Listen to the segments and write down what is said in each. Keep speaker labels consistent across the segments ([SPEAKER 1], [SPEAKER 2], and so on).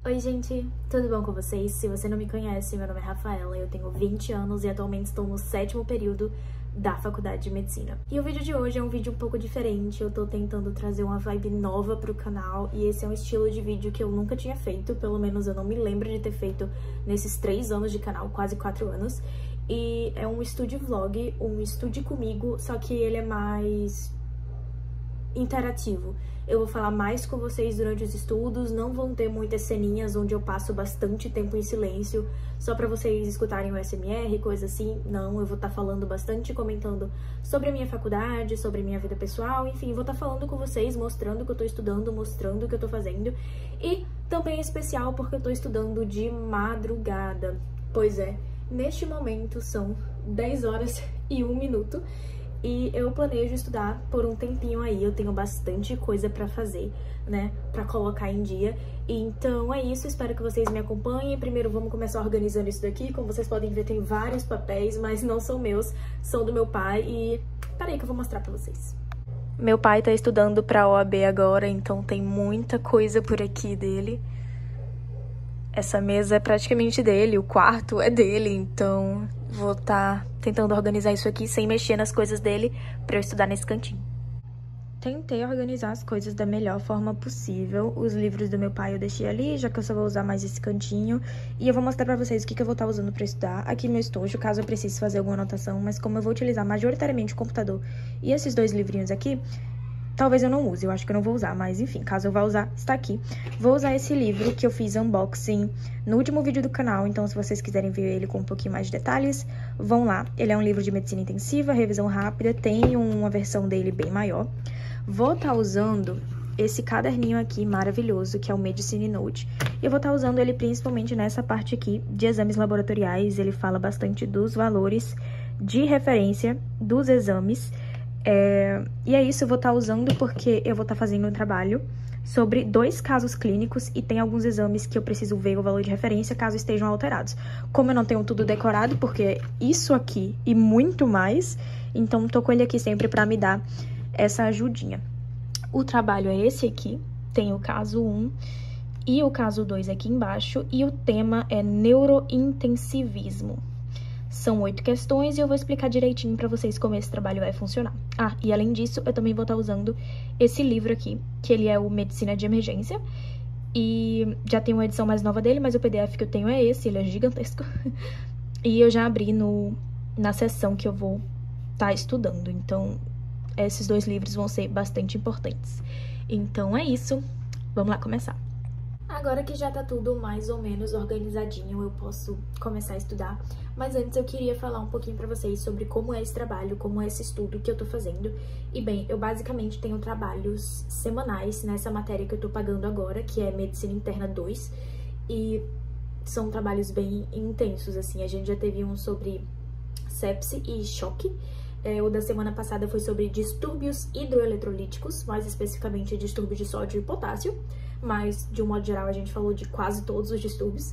[SPEAKER 1] Oi gente, tudo bom com vocês? Se você não me conhece, meu nome é Rafaela, eu tenho 20 anos e atualmente estou no 7º período da faculdade de medicina. E o vídeo de hoje é um vídeo um pouco diferente, eu tô tentando trazer uma vibe nova pro canal e esse é um estilo de vídeo que eu nunca tinha feito, pelo menos eu não me lembro de ter feito nesses 3 anos de canal, quase 4 anos. E é um estude vlog, um estude comigo, só que ele é mais interativo. Eu vou falar mais com vocês durante os estudos, não vão ter muitas ceninhas onde eu passo bastante tempo em silêncio, só pra vocês escutarem o SMR, coisa assim. Não, eu vou estar falando bastante, comentando sobre a minha faculdade, sobre a minha vida pessoal, enfim, vou estar falando com vocês, mostrando o que eu tô estudando, mostrando o que eu tô fazendo. E também é especial porque eu tô estudando de madrugada. Pois é, neste momento são 10 horas e 1 minuto. E eu planejo estudar por um tempinho aí, eu tenho bastante coisa pra fazer, né, pra colocar em dia. Então é isso, espero que vocês me acompanhem. Primeiro vamos começar organizando isso daqui. Como vocês podem ver, tem vários papéis, mas não são meus, são do meu pai. E peraí que eu vou mostrar pra vocês. Meu pai tá estudando pra OAB agora, então tem muita coisa por aqui dele. Essa mesa é praticamente dele, o quarto é dele, então vou estar tentando organizar isso aqui sem mexer nas coisas dele pra eu estudar nesse cantinho. Tentei organizar as coisas da melhor forma possível. Os livros do meu pai eu deixei ali, já que eu só vou usar mais esse cantinho. E eu vou mostrar pra vocês o que eu vou estar usando pra estudar. Aqui meu estojo, caso eu precise fazer alguma anotação, mas como eu vou utilizar majoritariamente o computador e esses 2 livrinhos aqui, talvez eu não use, eu acho que eu não vou usar, mas enfim, caso eu vá usar, está aqui. Vou usar esse livro que eu fiz unboxing no último vídeo do canal, então se vocês quiserem ver ele com um pouquinho mais de detalhes, vão lá. Ele é um livro de medicina intensiva, revisão rápida, tem uma versão dele bem maior. Vou estar usando esse caderninho aqui maravilhoso, que é o Medicine Note. Eu vou estar usando ele principalmente nessa parte aqui de exames laboratoriais, ele fala bastante dos valores de referência dos exames. E é isso, eu vou estar usando porque eu vou estar fazendo um trabalho sobre 2 casos clínicos e tem alguns exames que eu preciso ver o valor de referência caso estejam alterados. Como eu não tenho tudo decorado, porque isso aqui e muito mais, então tô com ele aqui sempre para me dar essa ajudinha. O trabalho é esse aqui, tem o caso 1 e o caso 2 aqui embaixo e o tema é neurointensivismo. São 8 questões e eu vou explicar direitinho pra vocês como esse trabalho vai funcionar. Ah, e além disso, eu também vou estar usando esse livro aqui, que ele é o Medicina de Emergência. E já tem uma edição mais nova dele, mas o PDF que eu tenho é esse, ele é gigantesco. E eu já abri na seção que eu vou estar estudando, então esses 2 livros vão ser bastante importantes. Então é isso, vamos lá começar. Agora que já tá tudo mais ou menos organizadinho, eu posso começar a estudar. Mas antes eu queria falar um pouquinho pra vocês sobre como é esse trabalho, como é esse estudo que eu tô fazendo. E bem, eu basicamente tenho trabalhos semanais nessa matéria que eu tô pagando agora, que é Medicina Interna 2. E são trabalhos bem intensos, assim. A gente já teve um sobre sepse e choque. O da semana passada foi sobre distúrbios hidroeletrolíticos, mais especificamente distúrbios de sódio e potássio. Mas, de um modo geral, a gente falou de quase todos os distúrbios.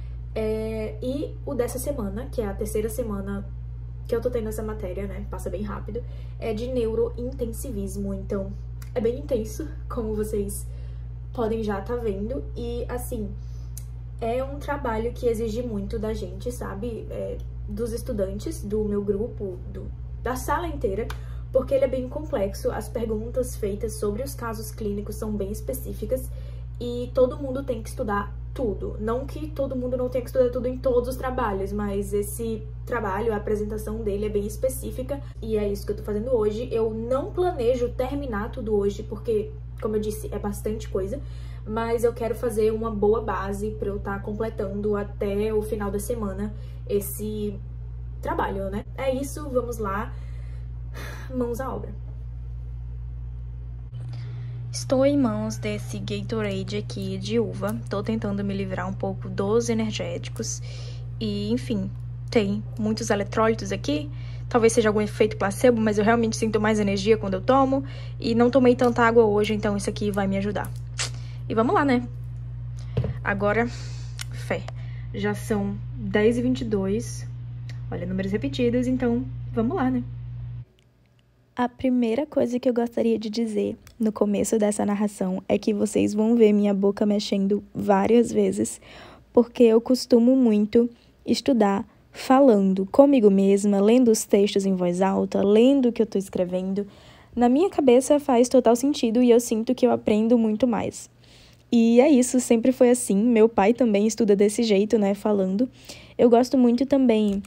[SPEAKER 1] E o dessa semana, que é a 3ª semana que eu tô tendo essa matéria, né, passa bem rápido, é de neurointensivismo. Então, é bem intenso, como vocês podem já estar vendo. E, assim, é um trabalho que exige muito da gente, sabe? Dos estudantes, do meu grupo, da sala inteira, porque ele é bem complexo. As perguntas feitas sobre os casos clínicos são bem específicas e todo mundo tem que estudar tudo. Não que todo mundo não tenha que estudar tudo em todos os trabalhos, mas esse trabalho, a apresentação dele é bem específica e é isso que eu tô fazendo hoje. Eu não planejo terminar tudo hoje porque, como eu disse, é bastante coisa, mas eu quero fazer uma boa base pra eu estar completando até o final da semana esse trabalho, né? É isso, vamos lá. Mãos à obra. Estou em mãos desse Gatorade aqui de uva. Tô tentando me livrar um pouco dos energéticos. E, enfim, tem muitos eletrólitos aqui. Talvez seja algum efeito placebo, mas eu realmente sinto mais energia quando eu tomo. E não tomei tanta água hoje, então isso aqui vai me ajudar. E vamos lá, né? Agora, fé. Já são 10h22. Olha, números repetidos, então vamos lá, né? A primeira coisa que eu gostaria de dizer no começo dessa narração é que vocês vão ver minha boca mexendo várias vezes, porque eu costumo muito estudar falando comigo mesma, lendo os textos em voz alta, lendo o que eu estou escrevendo. Na minha cabeça faz total sentido e eu sinto que eu aprendo muito mais. E é isso, sempre foi assim. Meu pai também estuda desse jeito, né, falando. Eu gosto muito também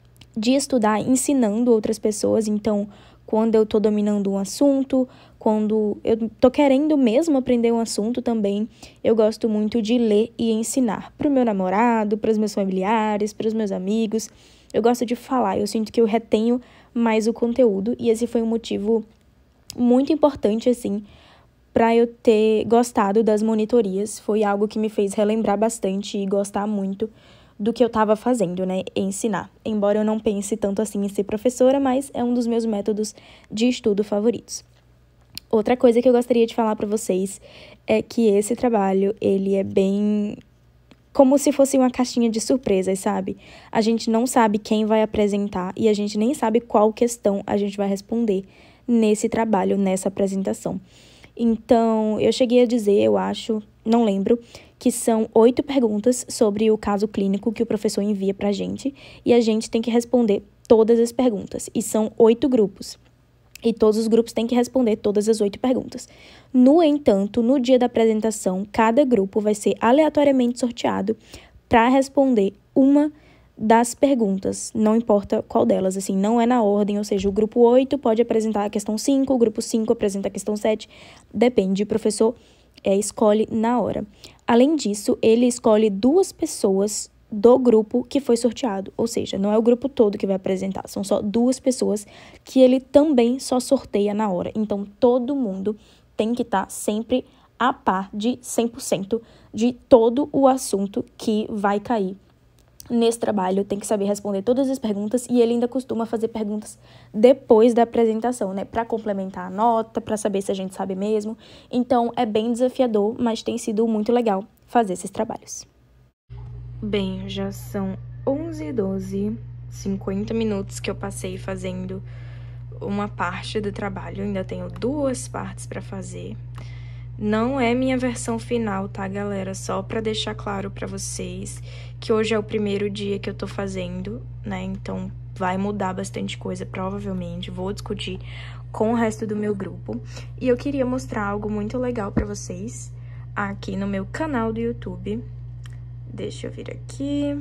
[SPEAKER 1] de estudar ensinando outras pessoas, então quando eu tô dominando um assunto, quando eu tô querendo mesmo aprender um assunto também, eu gosto muito de ler e ensinar pro meu namorado, para os meus familiares, para os meus amigos. Eu gosto de falar, eu sinto que eu retenho mais o conteúdo e esse foi um motivo muito importante, assim, para eu ter gostado das monitorias. Foi algo que me fez relembrar bastante e gostar muito do que eu estava fazendo, né, ensinar. Embora eu não pense tanto assim em ser professora, mas é um dos meus métodos de estudo favoritos. Outra coisa que eu gostaria de falar para vocês é que esse trabalho, ele é bem como se fosse uma caixinha de surpresas, sabe? A gente não sabe quem vai apresentar e a gente nem sabe qual questão a gente vai responder nesse trabalho, nessa apresentação. Então, eu cheguei a dizer, eu acho, não lembro, que são 8 perguntas sobre o caso clínico que o professor envia pra gente e a gente tem que responder todas as perguntas. E são 8 grupos. E todos os grupos têm que responder todas as 8 perguntas. No entanto, no dia da apresentação, cada grupo vai ser aleatoriamente sorteado para responder uma das perguntas, não importa qual delas, assim, não é na ordem, ou seja, o grupo 8 pode apresentar a questão 5, o grupo 5 apresenta a questão 7, depende, o professor escolhe na hora. Além disso, ele escolhe 2 pessoas do grupo que foi sorteado, ou seja, não é o grupo todo que vai apresentar, são só 2 pessoas que ele também só sorteia na hora. Então, todo mundo tem que estar sempre a par de 100% de todo o assunto que vai cair nesse trabalho, tem que saber responder todas as perguntas e ele ainda costuma fazer perguntas depois da apresentação, né, para complementar a nota, para saber se a gente sabe mesmo. Então, é bem desafiador, mas tem sido muito legal fazer esses trabalhos. Bem, já são 11h12, 50 minutos que eu passei fazendo uma parte do trabalho, ainda tenho 2 partes para fazer. Não é minha versão final, tá, galera? Só pra deixar claro pra vocês que hoje é o primeiro dia que eu tô fazendo, né? Então, vai mudar bastante coisa, provavelmente. Vou discutir com o resto do meu grupo. E eu queria mostrar algo muito legal pra vocês aqui no meu canal do YouTube. Deixa eu vir aqui.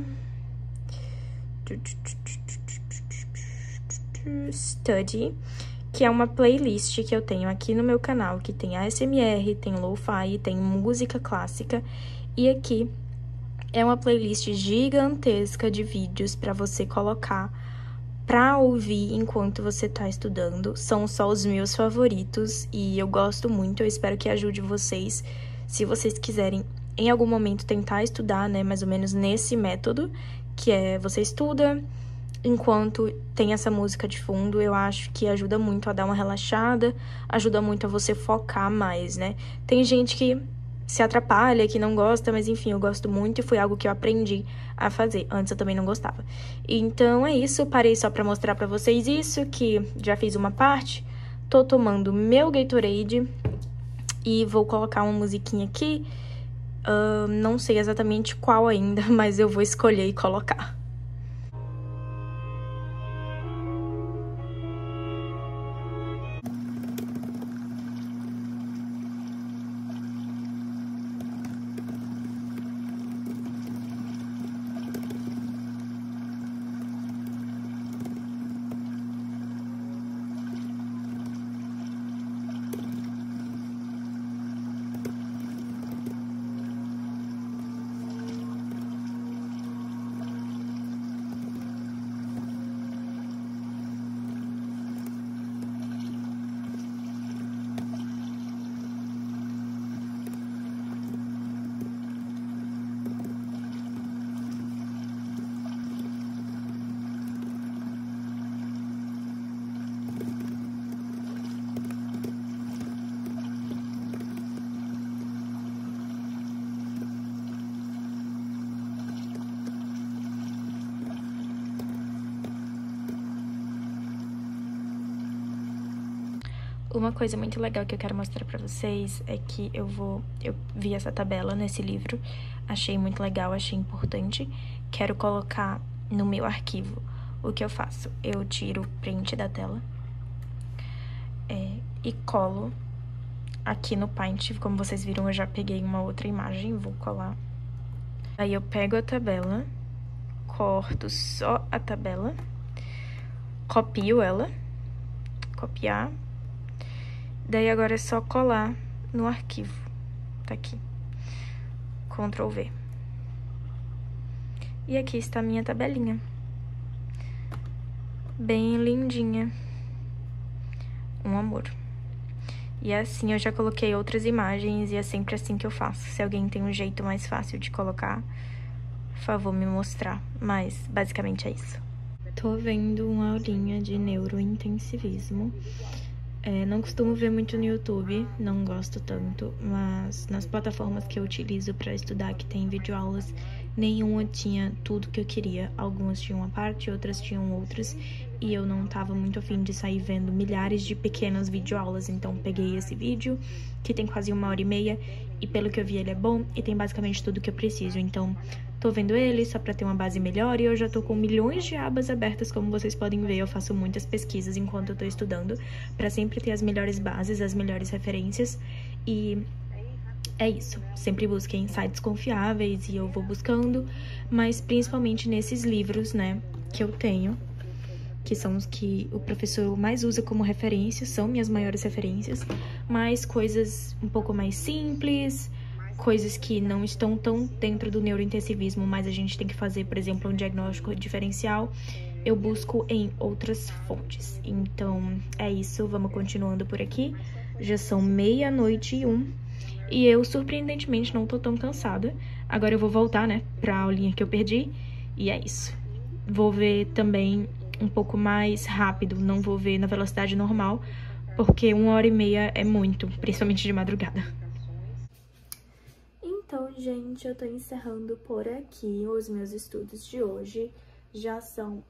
[SPEAKER 1] Study, que é uma playlist que eu tenho aqui no meu canal, que tem ASMR, tem lo-fi, tem música clássica, e aqui é uma playlist gigantesca de vídeos para você colocar para ouvir enquanto você tá estudando. São só os meus favoritos e eu gosto muito, eu espero que ajude vocês, se vocês quiserem em algum momento tentar estudar, né, mais ou menos nesse método, que é você estuda enquanto tem essa música de fundo. Eu acho que ajuda muito a dar uma relaxada, ajuda muito a você focar mais, né? Tem gente que se atrapalha, que não gosta, mas enfim, eu gosto muito e foi algo que eu aprendi a fazer. Antes eu também não gostava. Então é isso, parei só pra mostrar pra vocês isso, que já fiz uma parte. Tô tomando meu Gatorade e vou colocar uma musiquinha aqui. Não sei exatamente qual ainda, mas eu vou escolher e colocar. Uma coisa muito legal que eu quero mostrar pra vocês é que eu vi essa tabela nesse livro, achei muito legal, achei importante, quero colocar no meu arquivo. O que eu faço? Eu tiro o print da tela e colo aqui no Paint. Como vocês viram, eu já peguei uma outra imagem, vou colar. Aí eu pego a tabela, corto só a tabela, copio ela, copiar. Daí agora é só colar no arquivo, tá aqui, Ctrl V. E aqui está a minha tabelinha, bem lindinha, um amor. E assim eu já coloquei outras imagens e é sempre assim que eu faço. Se alguém tem um jeito mais fácil de colocar, por favor, me mostrar. Mas basicamente é isso. Tô vendo uma aulinha de neurointensivismo. Não costumo ver muito no YouTube, não gosto tanto, mas nas plataformas que eu utilizo para estudar, que tem videoaulas, nenhuma tinha tudo que eu queria. Algumas tinham uma parte, outras tinham outras, e eu não tava muito afim de sair vendo milhares de pequenas videoaulas, então peguei esse vídeo, que tem quase 1h30, e pelo que eu vi ele é bom, e tem basicamente tudo que eu preciso, então tô vendo ele só pra ter uma base melhor, e eu já tô com milhões de abas abertas, como vocês podem ver, eu faço muitas pesquisas enquanto eu tô estudando, pra sempre ter as melhores bases, as melhores referências, e é isso, sempre busquem sites confiáveis, e eu vou buscando, mas principalmente nesses livros, né, que eu tenho, que são os que o professor mais usa como referência, são minhas maiores referências, mas coisas um pouco mais simples, coisas que não estão tão dentro do neurointensivismo, mas a gente tem que fazer, por exemplo, um diagnóstico diferencial, eu busco em outras fontes. Então, é isso, vamos continuando por aqui. Já são 00:01 e eu, surpreendentemente, não tô tão cansada. Agora eu vou voltar, né, pra aulinha que eu perdi, e é isso. Vou ver também um pouco mais rápido, não vou ver na velocidade normal, porque 1h30 é muito, principalmente de madrugada. Então, gente, eu tô encerrando por aqui os meus estudos de hoje. Já são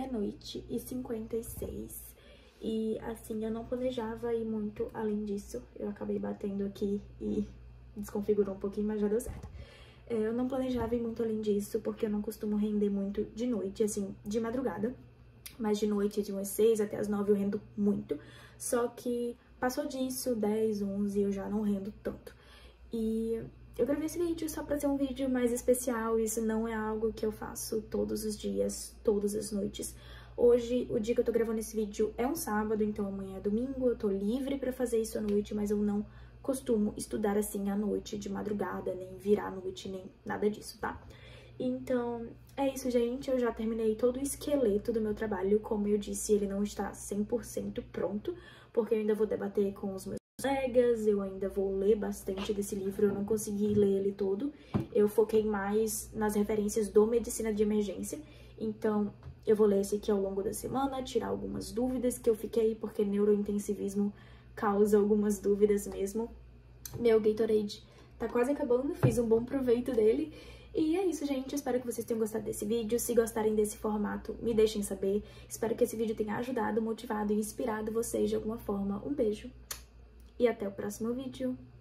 [SPEAKER 1] 00:56 e, assim, eu não planejava ir muito além disso. Eu acabei batendo aqui e desconfigurou um pouquinho, mas já deu certo. Eu não planejava ir muito além disso, porque eu não costumo render muito de noite, assim, de madrugada. Mas de noite, de umas 6 até as 9 eu rendo muito. Só que passou disso, 10, 11, eu já não rendo tanto. E eu gravei esse vídeo só pra ser um vídeo mais especial. Isso não é algo que eu faço todos os dias, todas as noites. Hoje, o dia que eu tô gravando esse vídeo é um sábado, então amanhã é domingo. Eu tô livre pra fazer isso à noite, mas eu não costumo estudar assim à noite, de madrugada, nem virar à noite, nem nada disso, tá? Então, é isso, gente. Eu já terminei todo o esqueleto do meu trabalho. Como eu disse, ele não está 100% pronto, porque eu ainda vou debater com os meus colegas, eu ainda vou ler bastante desse livro, eu não consegui ler ele todo. Eu foquei mais nas referências do Medicina de Emergência, então eu vou ler esse aqui ao longo da semana, tirar algumas dúvidas que eu fiquei, porque neurointensivismo causa algumas dúvidas mesmo. Meu Gatorade tá quase acabando, fiz um bom proveito dele. E é isso, gente. Espero que vocês tenham gostado desse vídeo. Se gostarem desse formato, me deixem saber. Espero que esse vídeo tenha ajudado, motivado e inspirado vocês de alguma forma. Um beijo e até o próximo vídeo.